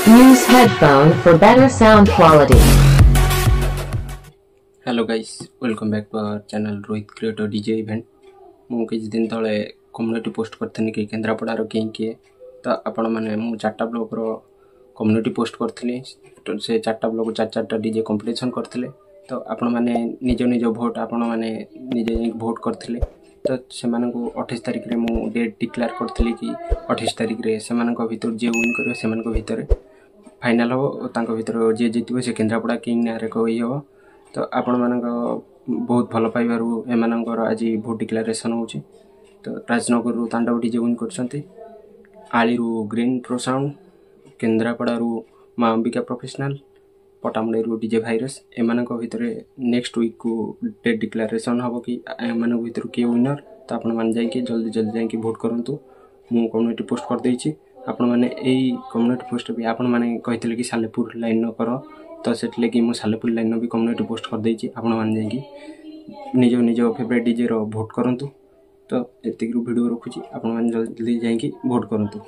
Use headphone for better sound quality. Hello guys, welcome back to our channel Rohit creator DJ event. मु किछ दिन तले community post करथनी कि केन्द्रापड़ार किए तो आपण मैंने मु 4टा ब्लॉक रो कम्युनिटी पोस्ट करथली। तो से 4टा ब्लॉक 4-4टा डीजे कंपटीशन करथिले। तो आपण मैंने निज निज भोट आपण मैंने निजे भोट करथिले। तो से 28 तारिख रे मु डेट डिक्लेयर करथिली कि 28 तारिख रे से भीतर जे विन करियो से भीतर फाइनल हो तांको भीतर जे जीतबे से केन्द्रापड़ा किंग नारे कहि हो। तो आपण मान बहुत भल पाइबार एमानंकर आज भोट डिक्लेरेशन होची। तो राजनगर तांडव डीजे विन करछंती, आलीरू ग्रीन प्रो साउंड, केन्द्रापड़ारू माँ अंबिका प्रोफेशनल, पटामुड़ेरू डीजे भाइरस। एमानंक भीतर नेक्स्ट वीक को डेट डिक्लेरेशन हम कि एमानंक भीतर किए विनर। तो आपण मान जाइए जल्दी जल्दी जाइए भोट करंतु। मु कम्युनिटी पोस्ट कर देछि। आपण माने एई कम्युनिटी पोस्ट भी आपण माने कहितले कि सालेपुर लाइन न करो। तो सेट लेकिन मु सालेपुर लाइन भी कम्युनिटी पोस्ट कर देछि। आपण मान जाइए निज निज फेवरेट डीजे रो भोट करंतु। तो एतिक वीडियो रखुछि, आपण मान जल्दी जाइए भोट करंतु।